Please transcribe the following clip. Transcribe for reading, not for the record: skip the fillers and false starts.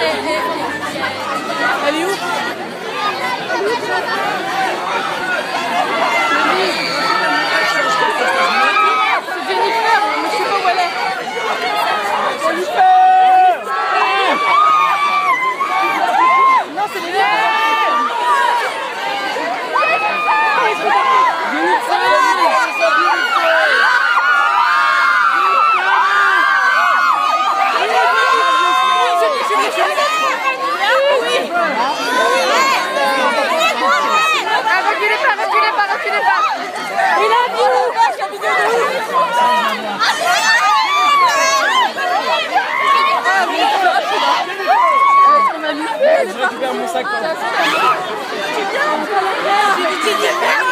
Elle est où? C'est Jennifer, mais je sais pas où elle est. Non, c'est les gars. Reculez pas. Il a vu. Je récupère mon sac.